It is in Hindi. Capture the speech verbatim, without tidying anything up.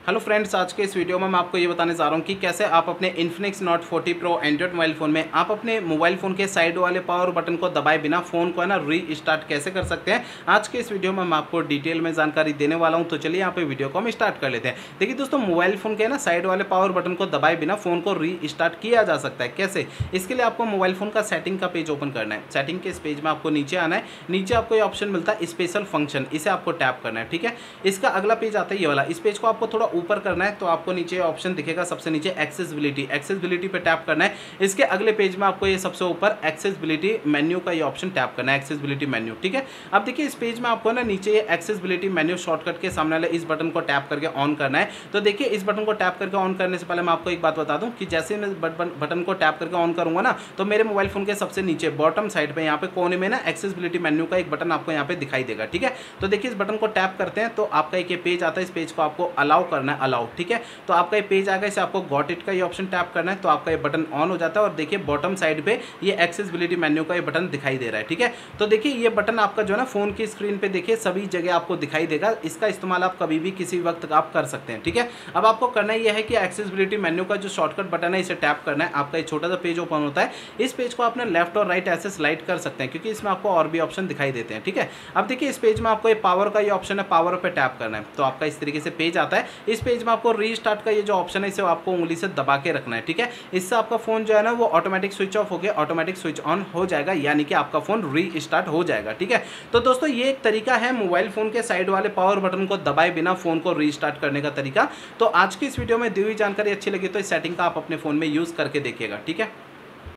हेलो फ्रेंड्स, आज के इस वीडियो में मैं आपको ये बताने जा रहा हूँ कि कैसे आप अपने Infinix note forty pro android mobile phone में आप अपने मोबाइल फ़ोन के साइड वाले पावर बटन को दबाए बिना फ़ोन को है ना री स्टार्ट कैसे कर सकते हैं। आज के इस वीडियो में मैं आपको डिटेल में जानकारी देने वाला हूँ। तो चलिए यहाँ पे वीडियो को हम स्टार्ट कर लेते हैं। देखिए दोस्तों, मोबाइल फ़ोन के ना साइड वाले पावर बटन को दबाए बिना फ़ोन को री स्टार्ट किया जा सकता है। कैसे? इसके लिए आपको मोबाइल फ़ोन का सेटिंग का पेज ओपन करना है। सेटिंग के इस पेज में आपको नीचे आना है। नीचे आपको ये ऑप्शन मिलता है स्पेशल फंक्शन, इसे आपको टैप करना है। ठीक है, इसका अगला पेज आता है ये वाला। इस पेज को आपको थोड़ा ऊपर करना है, तो आपको नीचे ऑप्शन दिखेगा सबसे नीचे एक्सेसिबिलिटी। एक्सेसिबिलिटी पे टैप करना है। इसके अगले पेज में आपको ये सबसे ऊपर एक्सेसिबिलिटी मेन्यू का ये ऑप्शन टैप करना है, एक्सेसिबिलिटी मेन्यू। ठीक है, अब देखिए इस पेज में आपको ना नीचे ये एक्सेसिबिलिटी मेन्यू शॉर्टकट के सामने वाले इस बटन को टैप करके ऑन करना है। तो देखिए इस बटन को टैप करके ऑन करने से पहले मैं आपको एक बात बता दूं कि जैसे मैं बटन को टैप करके ऑन करूंगा ना, तो मेरे मोबाइल फोन के सबसे नीचे बॉटम साइड पे यहाँ पे कोने में ना एक्सेसिबिलिटी मेन्यू का एक बटन आपको यहाँ पे दिखाई देगा। ठीक है, तो देखिए इस बटन को टैप करते हैं तो आपका एक ये पेज आता है। इस पेज को आपको अलाउ करना है, अलाउ। ठीक है, तो आपका ये पेज आएगा, इसे आपको गॉट इट का ये ऑप्शन टैप करना है, तो आपका ये बटन ऑन हो जाता है। और देखिए बॉटम साइड पे ये एक्सेसिबिलिटी मेन्यू का ये बटन दिखाई दे रहा है। ठीक है, तो देखिए ये बटन आपका जो है ना फोन की स्क्रीन पे देखिए सभी जगह आपको दिखाई देगा। इसका इस्तेमाल आप कभी भी किसी वक्त आप कर सकते हैं। ठीक है, अब आपको करना यह है कि एक्सेसिबिलिटी मेन्यू का जो शॉर्टकट बटन है इसे टैप करना है। आपका एक छोटा सा पेज ओपन होता है। इस पेज को आपने लेफ्ट और राइट ऐसे स्लाइड कर सकते हैं, क्योंकि इसमें आपको और भी ऑप्शन दिखाई देते हैं। ठीक है, अब देखिए इस पेज में आपको ये पावर का ये ऑप्शन है, पावर पे टैप करना है, तो आपका इस तरीके से पेज आता है। इस पेज में आपको रीस्टार्ट का ये जो ऑप्शन है इसे आपको उंगली से दबा के रखना है। ठीक है, इससे आपका फोन जो है ना वो ऑटोमेटिक स्विच ऑफ होकर ऑटोमेटिक स्विच ऑन हो जाएगा, यानी कि आपका फोन री स्टार्ट हो जाएगा। ठीक है, तो दोस्तों ये एक तरीका है मोबाइल फोन के साइड वाले पावर बटन को दबाए बिना फोन को रीस्टार्ट करने का तरीका। तो आज की इस वीडियो में दी हुई जानकारी अच्छी लगी तो इस सेटिंग का आप अपने फोन में यूज करके देखिएगा। ठीक है।